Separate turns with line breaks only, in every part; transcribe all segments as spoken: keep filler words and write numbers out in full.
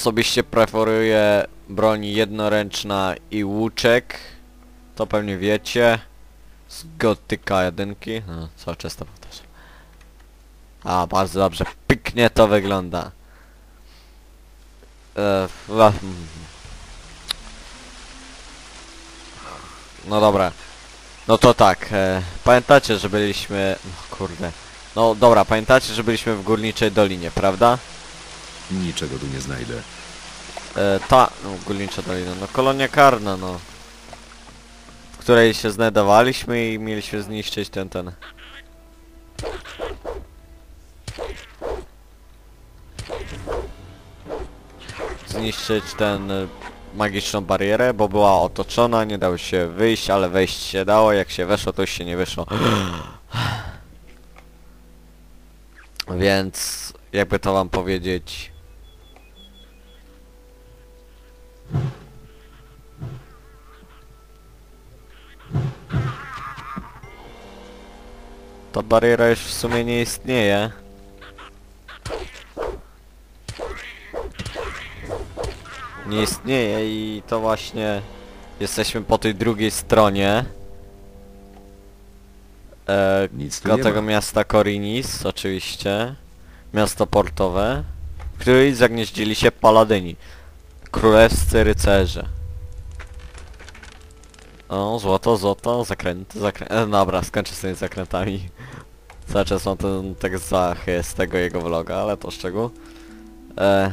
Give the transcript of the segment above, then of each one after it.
osobiście preferuję broń jednoręczna i łuczek. To pewnie wiecie. Z Gotyka jedynki. No, co często powtarzam. A, bardzo dobrze. Pięknie to wygląda. E, no dobra. No to tak. E, pamiętacie, że byliśmy... No kurde. No dobra, pamiętacie, że byliśmy w Górniczej Dolinie, prawda?
Niczego tu nie znajdę.
E, ta... No, Górnicza Dolina. No kolonia karna, no. W której się znajdowaliśmy i mieliśmy zniszczyć ten, ten... Zniszczyć ten... magiczną barierę, bo była otoczona, nie dało się wyjść, ale wejść się dało, jak się weszło, to już się nie wyszło. Więc... jakby to wam powiedzieć... Ta bariera już w sumie nie istnieje. Nie istnieje i to właśnie jesteśmy po tej drugiej stronie e,
Nic tu
do
nie
tego
ma.
miasta Korinis, oczywiście. Miasto portowe, w którym zagnieździli się paladyni. Królewscy rycerze. O, złoto, złoto, zakręty, zakręty. E, dobra, skończę z tymi zakrętami. Cały czas mam ten tekst zachy z tego jego vloga, ale to szczegół. E,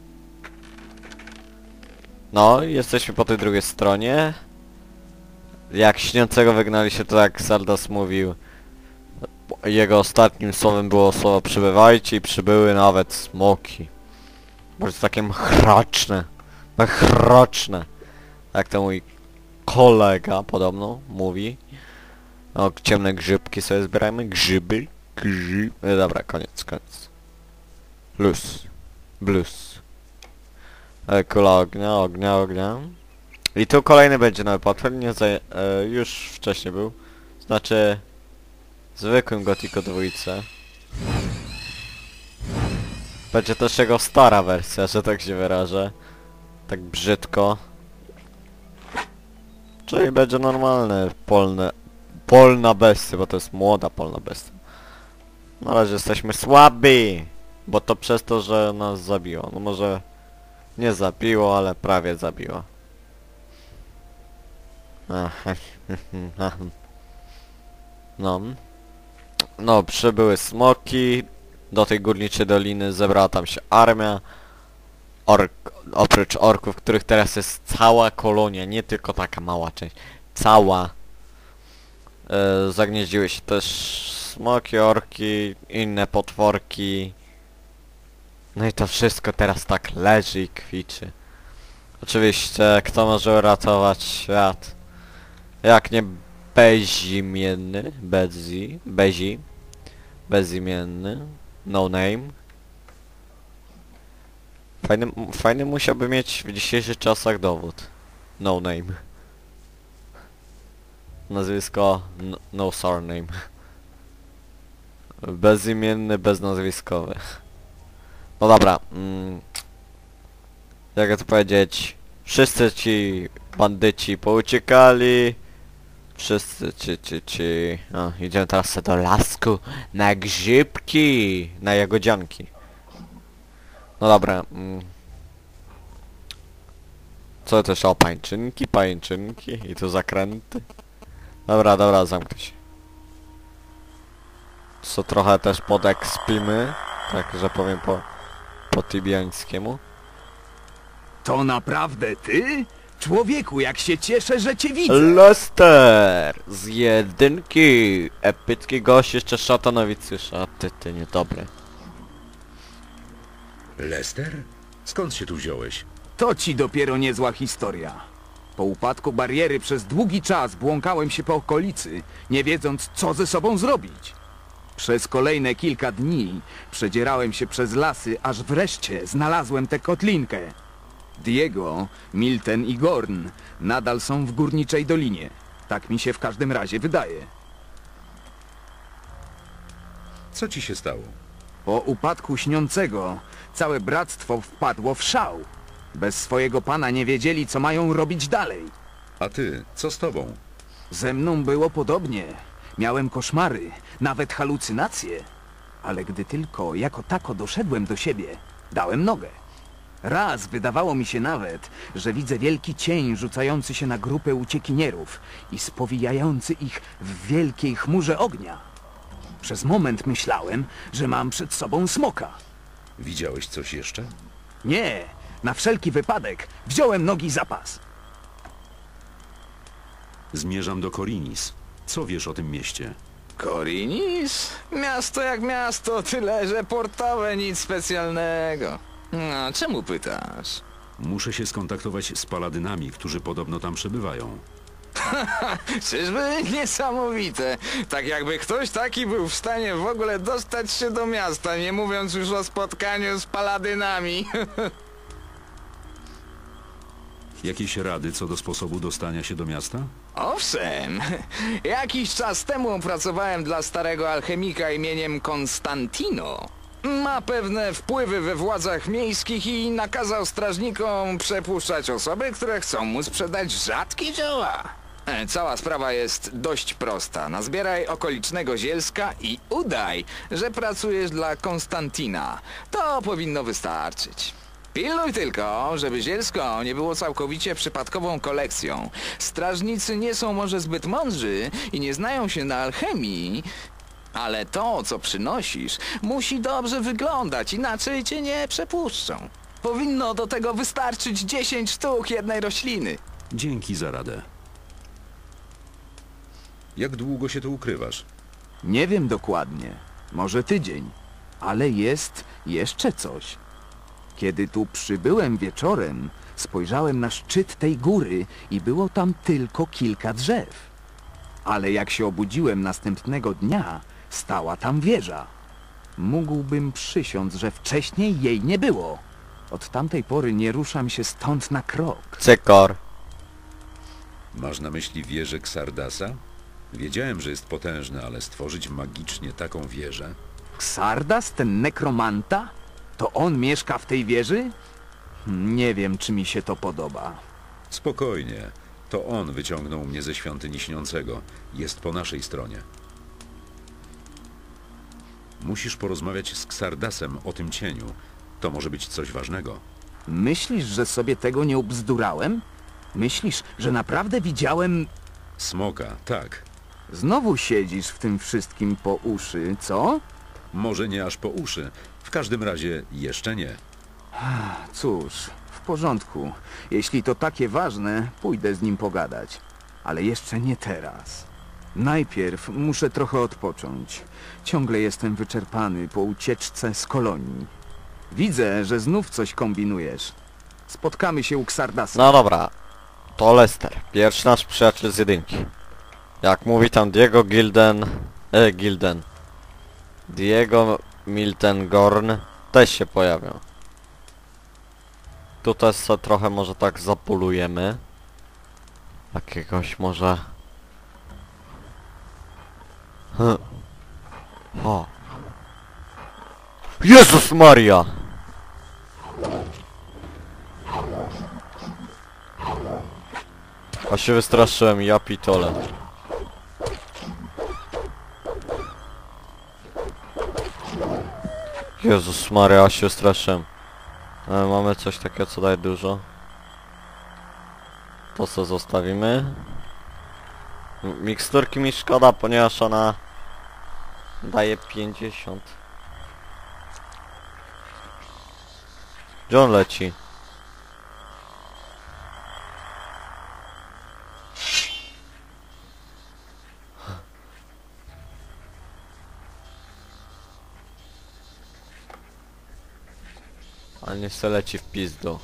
No, jesteśmy po tej drugiej stronie. Jak śniącego wygnali się, to jak Sardas mówił, jego ostatnim słowem było słowo przybywajcie i przybyły nawet smoki. Bardzo takie mchroczne. Mchroczne. Jak to mój kolega podobno mówi. O, ciemne grzybki sobie zbierajmy. Grzyby. Grzyby. Dobra, koniec, koniec. Blues. Blues. E, kula ognia, ognia, ognia. I tu kolejny będzie nowy potwór, nie za, e, już wcześniej był. Znaczy... zwykłym Gothico dwójce. Będzie też jego stara wersja, że tak się wyrażę. Tak brzydko. Czyli będzie normalne polne... polna bestia, bo to jest młoda polna bestia. Na razie jesteśmy słabi! Bo to przez to, że nas zabiło. No może... nie zabiło, ale prawie zabiło. No. No, przybyły smoki. Do tej górniczej doliny zebrała tam się armia. Ork, oprócz orków, których teraz jest cała kolonia, nie tylko taka mała część. Cała. E, zagnieździły się też smoki, orki, inne potworki. No i to wszystko teraz tak leży i kwiczy. Oczywiście, kto może uratować świat? Jak nie bezimienny, Bezi, Bezi, bezimienny, no name. Fajny, fajny musiałby mieć w dzisiejszych czasach dowód. No name. Nazwisko no, no surname. Bezimienny, beznazwiskowy. No dobra. Mm, jak to powiedzieć? Wszyscy ci bandyci pouciekali. Wszyscy ci, ci, ci... O, idziemy teraz sobie do lasku na grzybki, na jagodzianki. No dobra. Mm. Co też o pańczynki, pańczynki i tu zakręty. Dobra, dobra, zamknę się. Co trochę też podekspimy, tak że powiem po, po tibiańskiemu.
To naprawdę ty? Człowieku, jak się cieszę, że cię widzę!
Lester! Z jedynki! Epicki gość, jeszcze szatanowicy szaty, ty niedobry.
Lester? Skąd się tu wziąłeś?
To ci dopiero niezła historia. Po upadku bariery przez długi czas błąkałem się po okolicy, nie wiedząc, co ze sobą zrobić. Przez kolejne kilka dni przedzierałem się przez lasy, aż wreszcie znalazłem tę kotlinkę. Diego, Milten i Gorn nadal są w Górniczej Dolinie. Tak mi się w każdym razie wydaje.
Co ci się stało?
Po upadku śniącego Całe bractwo wpadło w szał. Bez swojego pana nie wiedzieli, co mają robić dalej.
A ty, co z tobą?
Ze mną było podobnie. Miałem koszmary, nawet halucynacje. Ale gdy tylko jako tako doszedłem do siebie, dałem nogę. Raz wydawało mi się nawet, że widzę wielki cień rzucający się na grupę uciekinierów i spowijający ich w wielkiej chmurze ognia. Przez moment myślałem, że mam przed sobą smoka.
Widziałeś coś jeszcze?
Nie, na wszelki wypadek wziąłem nogi za pas.
Zmierzam do Korinis. Co wiesz o tym mieście?
Korinis? Miasto jak miasto, tyle że portowe, nic specjalnego. No, czemu pytasz?
Muszę się skontaktować z paladynami, którzy podobno tam przebywają.
Czyżby niesamowite. Tak jakby ktoś taki był w stanie w ogóle dostać się do miasta, nie mówiąc już o spotkaniu z paladynami.
Jakieś rady co do sposobu dostania się do miasta?
Owszem, jakiś czas temu pracowałem dla starego alchemika imieniem Konstantino. Ma pewne wpływy we władzach miejskich i nakazał strażnikom przepuszczać osoby, które chcą mu sprzedać rzadkie dzieła. E, Cała sprawa jest dość prosta. Nazbieraj okolicznego zielska i udaj, że pracujesz dla Konstantina. To powinno wystarczyć. Pilnuj tylko, żeby zielsko nie było całkowicie przypadkową kolekcją. Strażnicy nie są może zbyt mądrzy i nie znają się na alchemii, ale to, co przynosisz, musi dobrze wyglądać, inaczej cię nie przepuszczą. Powinno do tego wystarczyć dziesięć sztuk jednej rośliny.
Dzięki za radę. Jak długo się tu ukrywasz?
Nie wiem dokładnie, może tydzień, ale jest jeszcze coś. Kiedy tu przybyłem wieczorem, spojrzałem na szczyt tej góry i było tam tylko kilka drzew. Ale jak się obudziłem następnego dnia, stała tam wieża. Mógłbym przysiąc, że wcześniej jej nie było. Od tamtej pory nie ruszam się stąd na krok.
Cykor.
Masz na myśli wieżę Xardasa? Wiedziałem, że jest potężny, ale stworzyć magicznie taką wieżę?
Xardas, ten nekromanta? To on mieszka w tej wieży? Nie wiem, czy mi się to podoba.
Spokojnie. To on wyciągnął mnie ze świątyni śniącego. Jest po naszej stronie. Musisz porozmawiać z Xardasem o tym cieniu. To może być coś ważnego.
Myślisz, że sobie tego nie ubzdurałem? Myślisz, że naprawdę widziałem...
Smoka, tak.
Znowu siedzisz w tym wszystkim po uszy, co?
Może nie aż po uszy. W każdym razie jeszcze nie.
Cóż, w porządku. Jeśli to takie ważne, pójdę z nim pogadać. Ale jeszcze nie teraz. Najpierw muszę trochę odpocząć. Ciągle jestem wyczerpany po ucieczce z kolonii. Widzę, że znów coś kombinujesz. Spotkamy się u Xardasa.
No dobra. To Lester. Pierwszy nasz przyjaciel z jedynki. Jak mówi tam Diego Gilden... E, Gilden. Diego Miltengorn też się pojawią. Tutaj sobie trochę może tak zapolujemy. Jakiegoś może... Hm. O. Jezus Maria! A się wystraszyłem, ja pitole. Jezus Maria, a się wystraszyłem. E, mamy coś takiego, co daje dużo. To co zostawimy. M- Miksturki mi szkoda, ponieważ ona daje pięćdziesiąt. Gdzie on leci? Ale nie se leci w pizdu.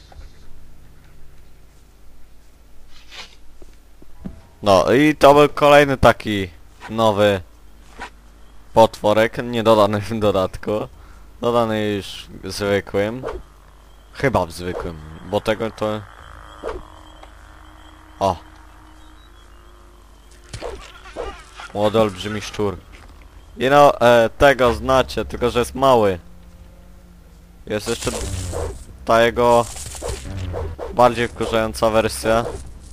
No i to był kolejny taki nowy potworek, nie dodany w dodatku. Dodany już w zwykłym. Chyba w zwykłym, bo tego to... O! Młody olbrzymi szczur. I no, e, tego znacie, tylko że jest mały. Jest jeszcze ta jego bardziej wkurzająca wersja.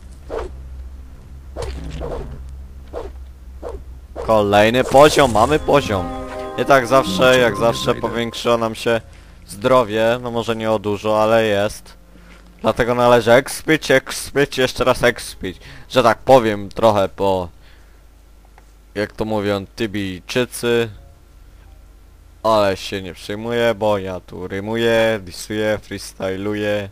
Kolejny poziom, mamy poziom. I tak zawsze, jak zawsze powiększyło nam się zdrowie, no może nie o dużo, ale jest. Dlatego należy expić, expić, jeszcze raz expić. Że tak powiem trochę po... Jak to mówią Tybijczycy. Ale się nie przejmuję, bo ja tu rymuję, disuję, freestyluję.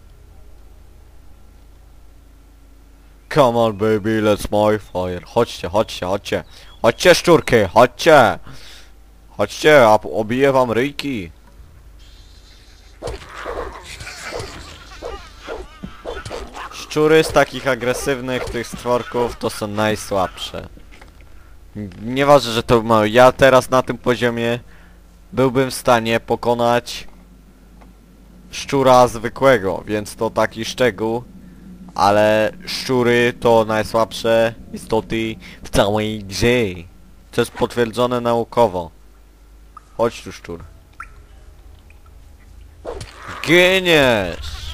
Come on baby, let's my fire. Chodźcie, chodźcie, chodźcie. Chodźcie szczurki, chodźcie. Chodźcie, a obiję wam ryjki. Szczury z takich agresywnych tych stworków to są najsłabsze. Nieważne, że to mały. Ja teraz na tym poziomie byłbym w stanie pokonać szczura zwykłego, więc to taki szczegół. Ale szczury to najsłabsze istoty w całej grze. To jest potwierdzone naukowo. Chodź tu, szczur. Giniesz!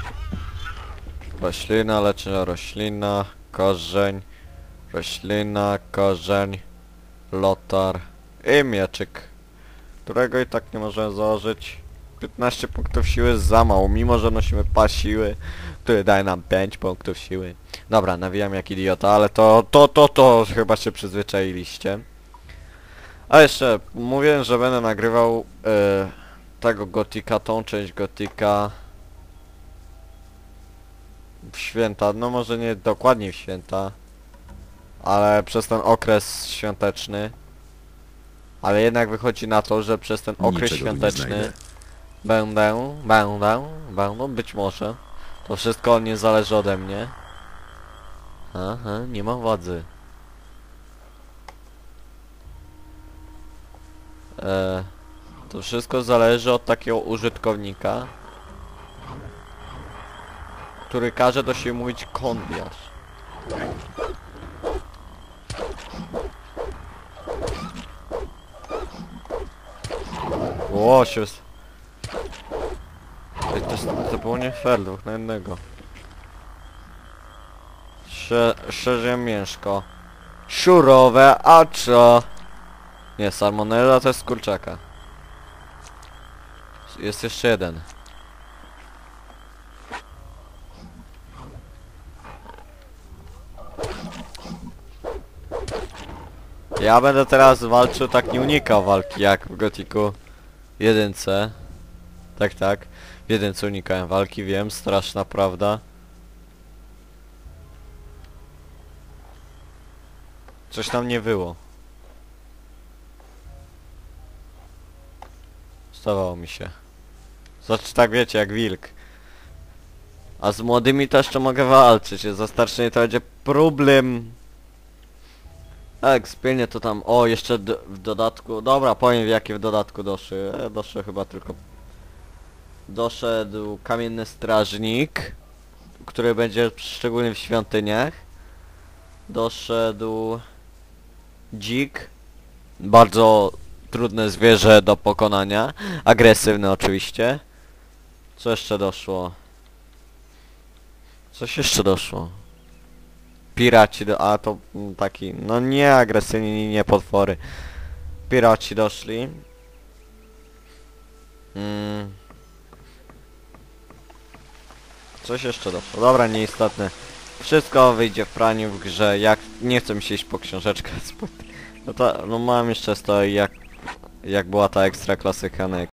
Roślina, leczy roślina, korzeń, roślina, korzeń, lotar i mieczyk, którego i tak nie możemy założyć. piętnaście punktów siły za mało, mimo że nosimy pas siły, który daje nam pięć punktów siły. Dobra, nawijam jak idiota, ale to, to, to, to chyba się przyzwyczailiście. A jeszcze, mówiłem, że będę nagrywał e, tego Gotika, tą część Gotika w święta, no może nie dokładnie w święta, ale przez ten okres świąteczny. Ale jednak wychodzi na to, że przez ten okres
Niczego tu nie
świąteczny
znajdę.
będę, będę, będę, być może. To wszystko nie zależy ode mnie. Aha, nie ma władzy. E, to wszystko zależy od takiego użytkownika, który każe do siebie mówić kondiarz. Ło, się... Ej, to, jest, to było nie fair, dwóch na jednego. Sze, szerzie mięszko. Szurowe, a co? Nie, salmonella to jest z kurczaka. Jest jeszcze jeden. Ja będę teraz walczył, tak nie unikał walki jak w Gotiku jedynce. Tak, tak. W jedynce unikałem walki, wiem, straszna prawda. Coś tam nie było. Zdawało mi się. Znaczy tak wiecie, jak wilk. A z młodymi to jeszcze mogę walczyć, za starszymi to będzie problem. Tak, spienie to tam... O, jeszcze d w dodatku... Dobra, powiem w jakie w dodatku doszły. E, doszły chyba tylko... Doszedł kamienny strażnik, który będzie szczególnie w świątyniach. Doszedł... Dzik. Bardzo trudne zwierzę do pokonania. Agresywny oczywiście. Co jeszcze doszło? Coś jeszcze doszło. Piraci do... A to mm, taki... No nie agresywni, nie potwory. Piraci doszli. Mm. Coś jeszcze doszło. Dobra, nieistotne. Wszystko wyjdzie w praniu w grze. Jak... Nie chcę mi się iść po książeczkę. No to... No mam jeszcze stoi jak... Jak była ta ekstra klasyka na